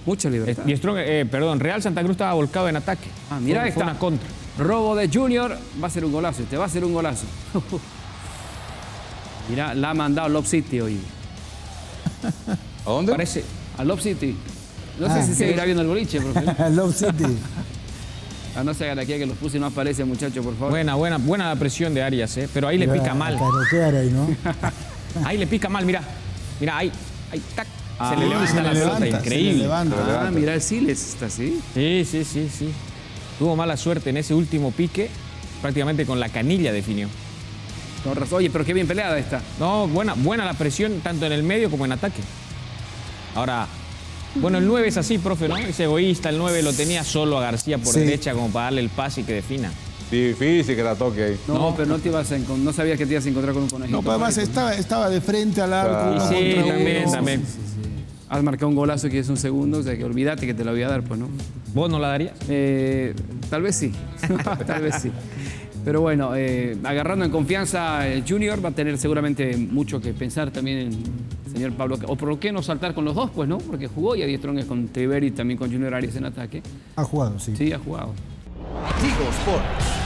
Mucha libertad. Perdón, Real Santa Cruz estaba volcado en ataque. Ah, mira, fue esta. una contra. Robo de Junior. Va a ser un golazo. Este va a ser un golazo. Mira, la ha mandado Lob City hoy. ¿A dónde? Parece. A Lob City. No sé si seguirá viendo el boliche, profe. Love City. No se hagan aquí que los puse y no aparece, muchachos, por favor. Buena la presión de Arias, pero ahí le pica mal. Carotear ahí, ¿no? Ahí le pica mal, mira. Mira, ahí, tac. Se le se levanta le la pelota, levanta, increíble. se le levanta. Ah, mira el Siles, está así. Sí. Tuvo mala suerte en ese último pique, prácticamente con la canilla definió. Con razón. Oye, pero qué bien peleada esta. No, buena la presión, tanto en el medio como en ataque. Ahora, bueno, el 9 es así, profe, ¿no? Es egoísta, el 9 lo tenía solo a García por derecha como para darle el pase y que defina. Difícil que la toque ahí. No, pero no te ibas a no sabías que te ibas a encontrar con un conejito. No, pero además estaba de frente al arco. uno Sí, contra uno. también. Has marcado un golazo que es un segundo, o sea que olvídate que te lo voy a dar, pues, ¿no? ¿Vos no la darías? Tal vez sí, tal vez sí. Pero bueno, agarrando en confianza, el Junior va a tener seguramente mucho que pensar también en el señor Pablo. O por qué no saltar con los dos, pues, ¿no? Porque jugó y a Diestrón con Triver y también con Junior Arias en ataque. Ha jugado, sí. Sí, ha jugado. Tigo Sports.